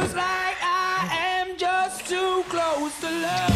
feels like I am just too close to love.